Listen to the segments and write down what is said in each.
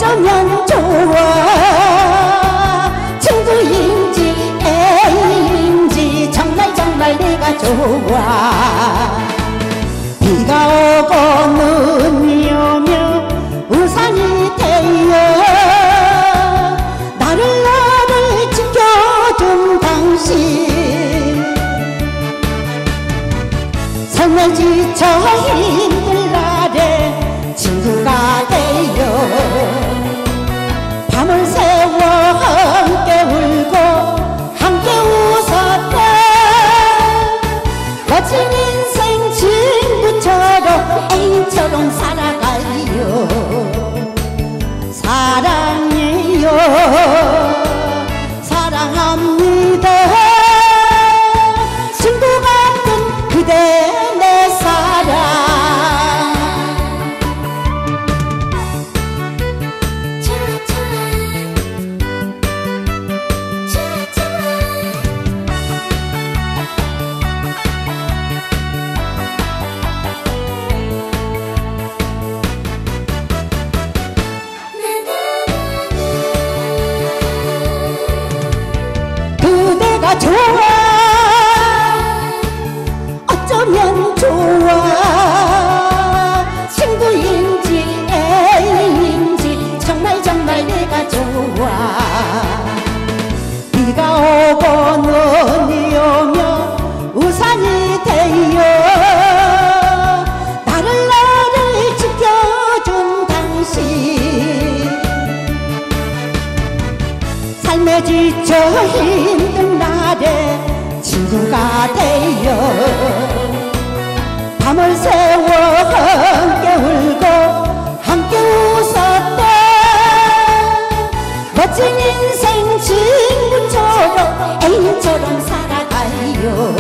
어쩌면 좋아. 친구인지 애인지 정말 정말 내가 좋아. 비가 오고 눈이 오며 우산이 되어 나를 지켜준 당신. 삶에 지쳐 힘들 날에 친구가 되어 밤을 새워 함께 울고 함께 웃었다. 멋진 인생 친구처럼 애인처럼 살아가요. 사랑해요. 사랑합니다. 친구 같은 그대 내 사랑. 그대가 좋아. 어쩌면 좋아. 친구인지 애인지 정말 정말 내가 좋아. 비가 오고 눈이 오며 우산이 되어 나를 지켜준 당신. 삶에 지쳐 힘든 날에 친구가 되어 밤을 새워 함께 울고 함께 웃었다. 멋진 인생 친구처럼 애인처럼 살아가요.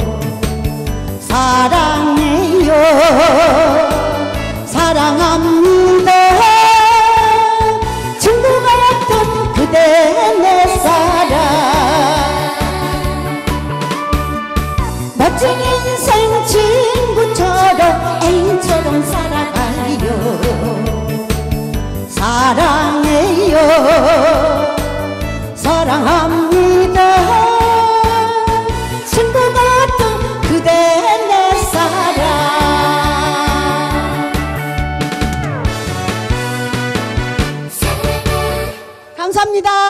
사랑해요. 사랑합니다. 친구 같은 그대 내 사랑. 멋진 인생 친구처럼 애인처럼 살아가요. 사랑해요. 사랑합니다. 친구 같은 그대 내 사랑. 감사합니다.